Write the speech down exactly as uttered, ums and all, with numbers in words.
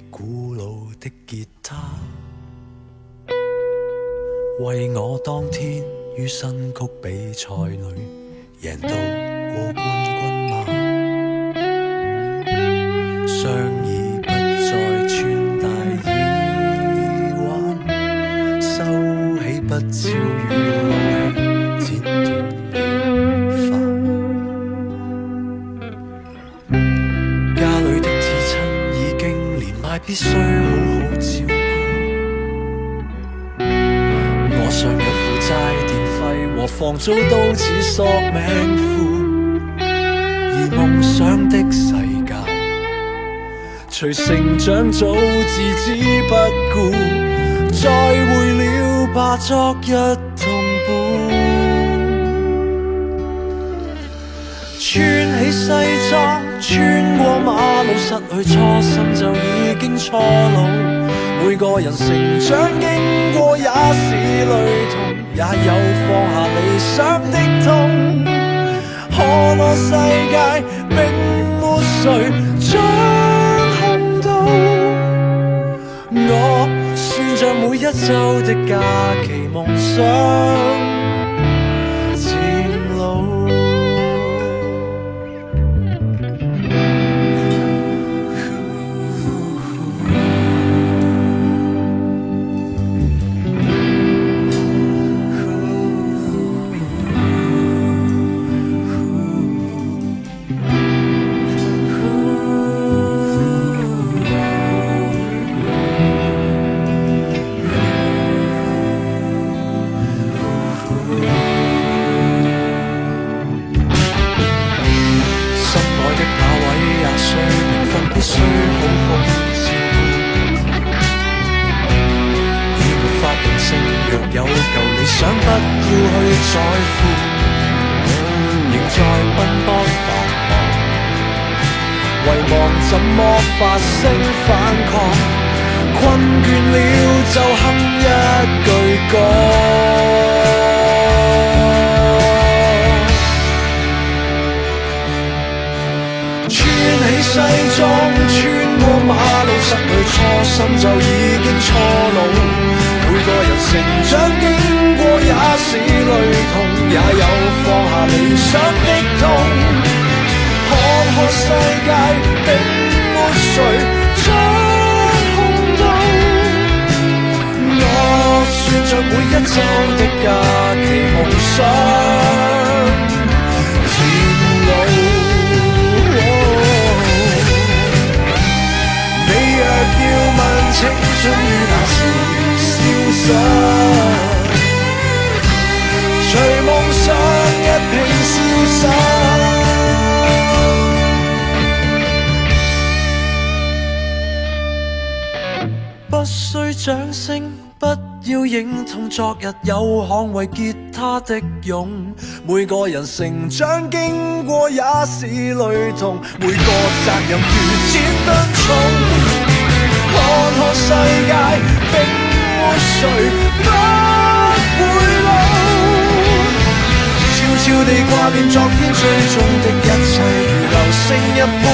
古老的吉他，为我当天于新曲比赛里赢到过冠军吗？相已不再穿戴耳环，收起不超與老氣，剪斷了髮。家裏的至親已經年邁，必須好好照顧。我上有負債電費和房租都似索命符，而夢想的世界隨成長早置之不顧，再會了吧昨日同伴。穿起西裝穿過馬路，失去初心就已經初老。每個人成長經過也是累痛，也有放下理想的痛。可我世界並沒誰掌控到，我算着每一週的假期夢想漸老。昨日有捍衛吉他的勇，每個人成長經過也是累痛，每個責任如箭燈重。看看世界並沒誰不會老，悄悄地掛念昨天追蹤的一切，如流星一般